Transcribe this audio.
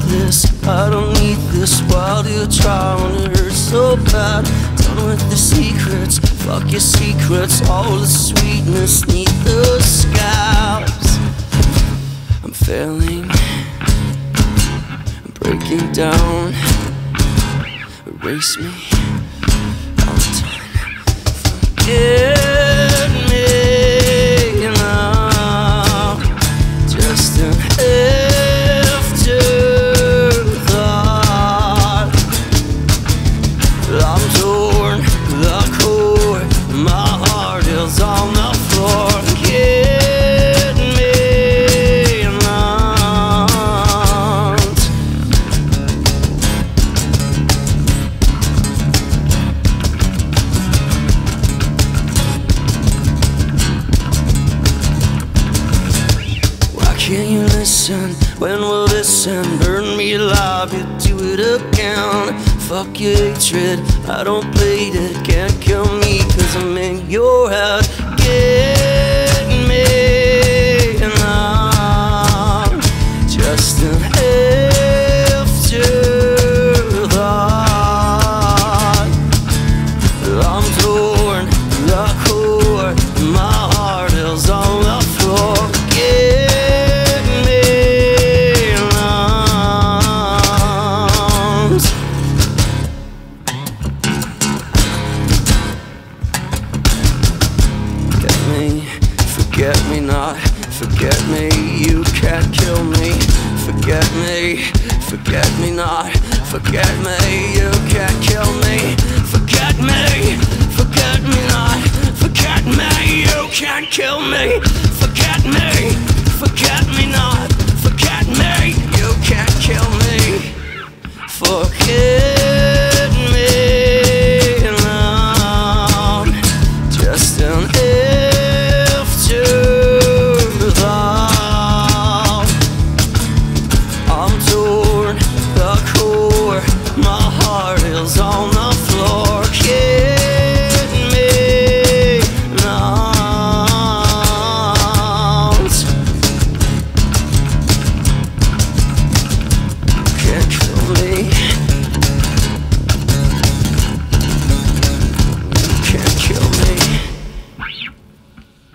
this, I don't need this. Why do you try when it hurts so bad? Done with the secrets, fuck your secrets. All the sweetness need the scabs. I'm failing, I'm breaking down. Erase me all the time. Forget me now. Just an afterthought. I'm torn, the core, my heart is on the floor. Forget me not. Why can't you listen? When will this end? Burn me alive, you do it again. Fuck your hatred, I don't play it. Can't kill me cause I'm in your head. Get me now. Just an afterthought. I'm torn, the core, my heart is on the floor. Get me now. Forget me not, forget me, you can't kill me. Forget me not, forget me, you can't kill me. Forget me not, forget me, you can't kill me. Forget me not, forget me, you can't kill me. Forget